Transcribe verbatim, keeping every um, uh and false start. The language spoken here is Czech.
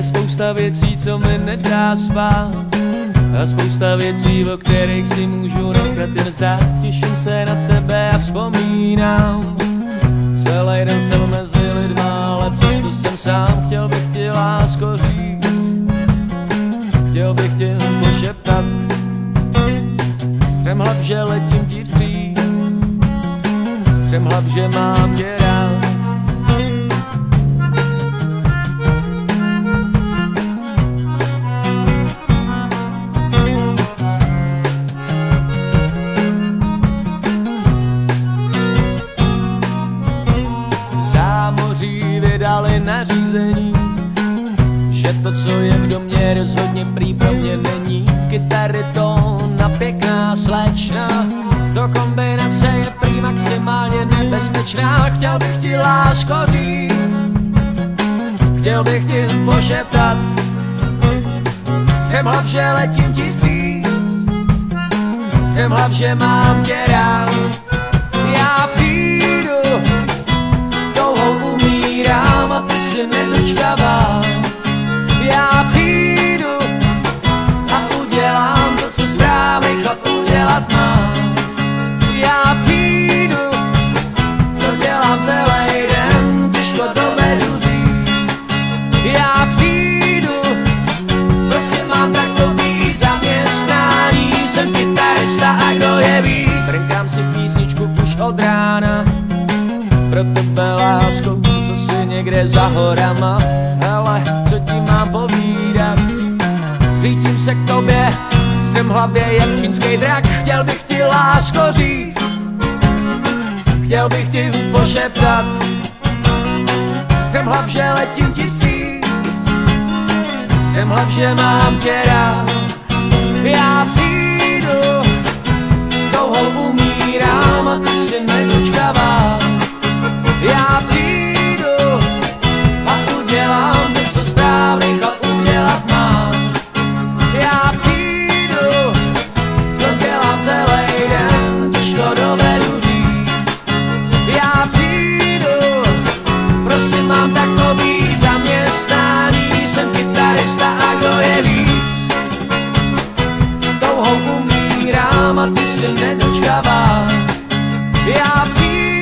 spousta věcí, co mi nedá spát, a spousta věcí, o kterých si můžu nechat jen zdát. Těším se na tebe a vzpomínám. Celý den jsem mezi lidma, ale přesto jsem sám. Chtěl bych ti, lásko, říct, chtěl bych ti pošeptat. Střemhlav, že letím ti vstříc, střemhlav, že mám tě rád. Zámoří vydali nařízení, že to, co je v domě, rozhodně prý pro mě není. Kytary, tóna, pěkná slečna, to kombinace je prý maximálně nebezpečná. Chtěl bych ti, lásko, říct, chtěl bych ti pošeptat. Střemhlav, že letím ti vstříc, střemhlav, že mám tě rád. Já přijdu, dlouho umírám a ty si nedočkavá. Já přijdu a udělám to, co správný chlap udělat má. Já přijdu, co dělám celý den, těžko dovedu říct. Já přijdu, prostě mám takový zaměstnání, jsem kytarista a kdo je víc. Brnkám si písničku už od rána, pro tebe, lásko, co si někde za horama. Hele, co ti mám povídat, cítím se k tobě, střemhlavě jak čínský drak. Chtěl bych ti, lásko, říct, chtěl bych ti pošeptat. Střemhlav, že letím ti vstříc, střemhlav, že mám tě rád. Já přijdu, dlouho umírám a ty si nedočkavá. Já přijdu a udělám to, co správný chlap udělat má. Já přijdu, co dělám celý den, těžko dovedu říct. Já přijdu, prostě mám takový zaměstnání, jsem kytarista a kdo je víc. Dlouho umírám a ty si nedočkavá. Já přijdu,